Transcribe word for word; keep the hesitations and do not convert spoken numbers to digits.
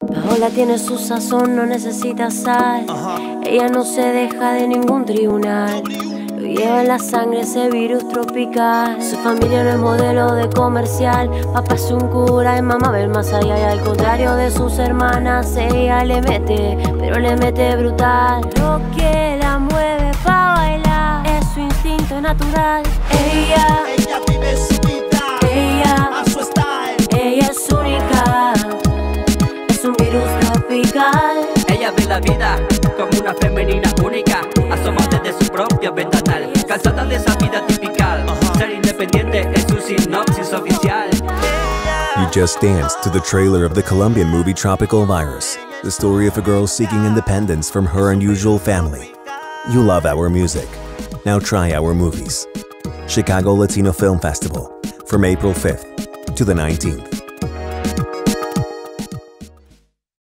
Paola tiene su sazón, no necesita sal. uh-huh. Ella no se deja de ningún tribunal. Lo lleva en la sangre ese virus tropical. Su familia no es modelo de comercial. Papá es un cura y mamá ve más allá. Y al contrario de sus hermanas, ella le mete, pero le mete brutal. Lo que la mueve pa' bailar es su instinto natural. Ella, ella vive su vida, ella, a su style. Ella es única, es un virus tropical. Ella ve la vida como una femenina única, asoma desde su propio ventanal, cansada de esa vida typical. uh-huh. Ser independiente es su sinopsis oficial. You just danced to the trailer of the Colombian movie Tropical Virus, the story of a girl seeking independence from her unusual family. You love our music. Now try our movies. Chicago Latino Film Festival, from April fifth to the nineteenth.